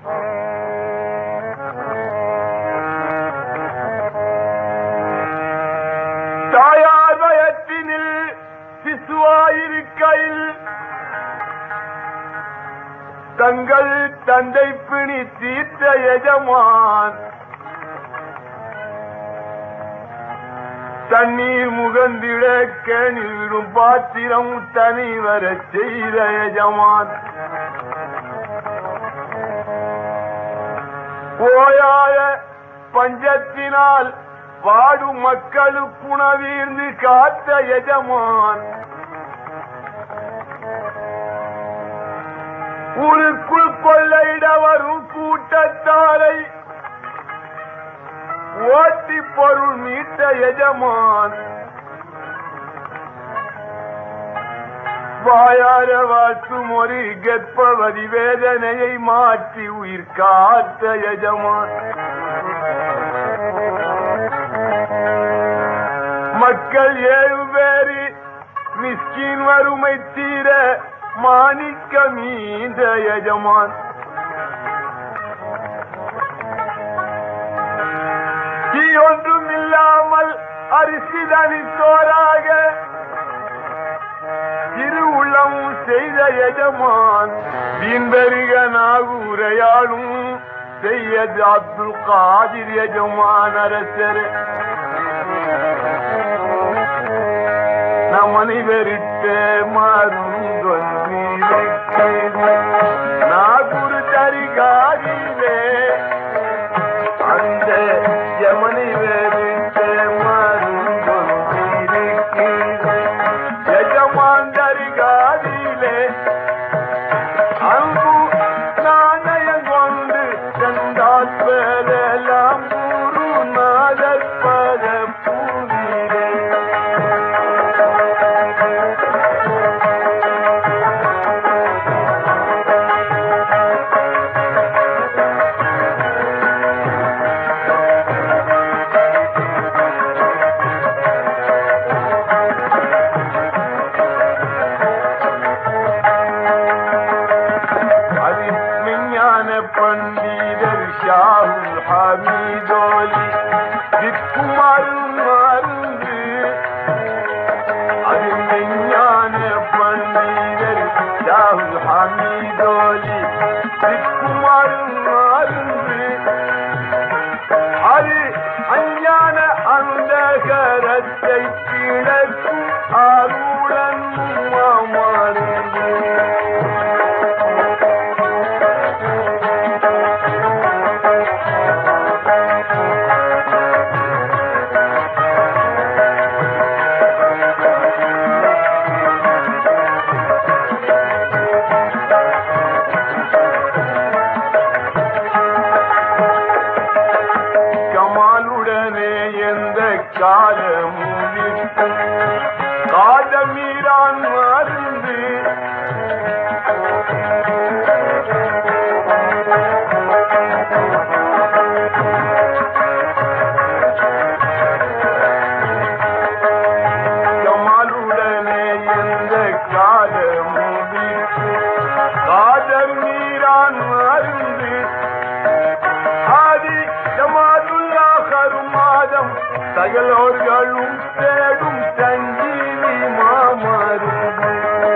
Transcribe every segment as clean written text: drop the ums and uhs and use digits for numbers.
தாயார் வயத்தினில் சிசுவாயிருக்கையில் தங்கள் தந்தை பிணி தீர்த்த எஜமான் தண்ணீர் முகந்திட கேணிடும் பாத்திரம் தனி வர செய்த எஜமான் ஓயாத பஞ்சத்தினால் வாடும் மக்களுக்கு உணவீர்ந்து காத்த எஜமான் ஊருக்குள் கொள்ளையிட வரும் கூட்டத்தாரை ஓட்டி பொருள் மீட்ட எஜமான் வாயார வாழ்த்தும் ஒரு கர்ப்பவதி வேதனையை மாற்றி உயிர் காத்த எஜமான் மக்கள் 7 பேரு மிஸ்கின் வறுமை தீர மாணிக்க மீந்த எஜமான் ஒன்றும் இல்லாமல் அரிசி தனித்தோராக திரு உள்ளமும் செய்த எஜமான் வீண்பெருக நாகூரையாளும் செய்யது அப்துல் காதிர் எஜமான் அரசர் நமனை வெறிட்ட மருந்தொன்று நாகூர் தரிகாதிலே அந்த யமனை வெறிட்ட மருந்தொன்று எஜமான் தரிகாதிலே அன்பு நாணயம் கொண்டு சென்றால் பெறலாம் குரு நாதற்பத பூவிலே பண்டிதர் ஷாஹுல் ஹமீதோலி விற்குமாறும் மருந்து அது விஞ்ஞான பண்டிதர் ஷாஹுல் ஹமீதோலி விற்குமாறும் மருந்து அது அஞ்ஞான அந்த கரத்தை கிழக்கும் அருளன் மருந்து காதமீரான் மருந்து கமாலுடனே எந்த காலமுடி காதமீரான் மருந்து ஆதி ஜமாதுல்லா கருமாதம் சகலோர்களும் தேடும் சஞ்சீவி மாமருந்து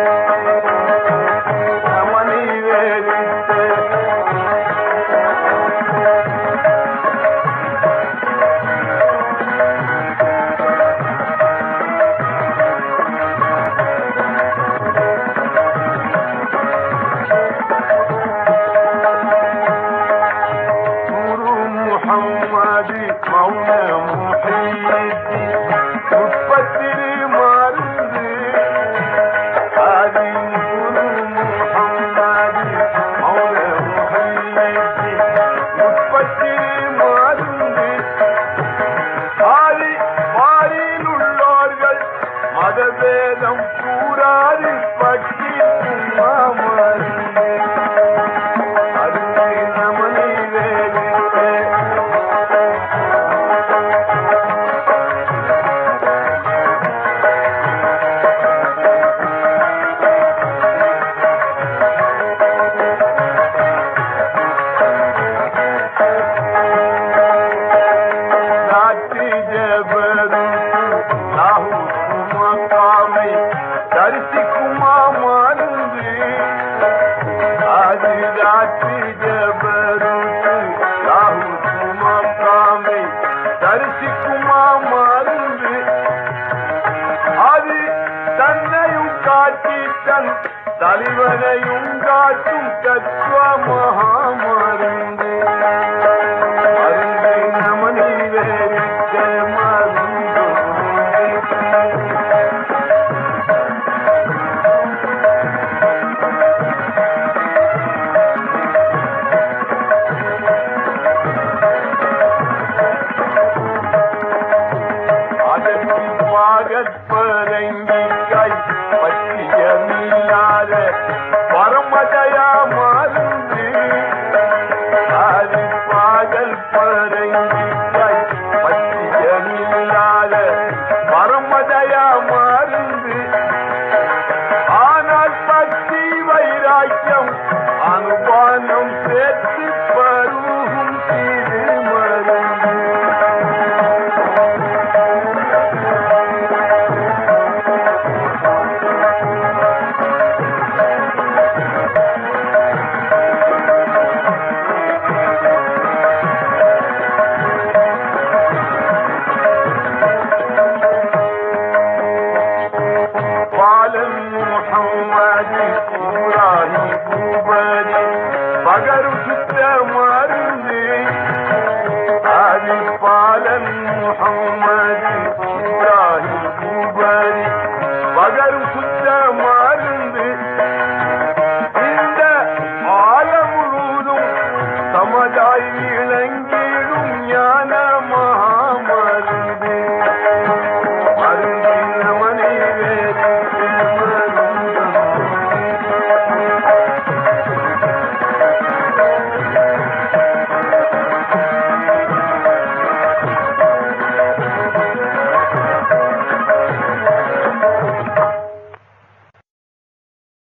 நமனை வேறிட்டு குரு முஹம்மது மௌன முஹீதி முப்பத்திரு அழிவனையும் காட்டும் தத்துவ மகாமருந்து மருந்தை நமனி வேறிட்ட மருந்து பாகற்பரங்கிக்காய் பற்றியமில்லாத பரமதயா மருந்து பாகல் பரங்கிக்காய் பற்றியமில்லாத பரமதயா மருந்து ஆனால் பக்தி வைராக்கியம் அனுபானம் சேர்த்து பருகும் திருமருந்து பகரும் சுத்த மருந்து ஆதிப்பாலன் முஹம்மது இப்ராஹிம் பூபரி பகரும்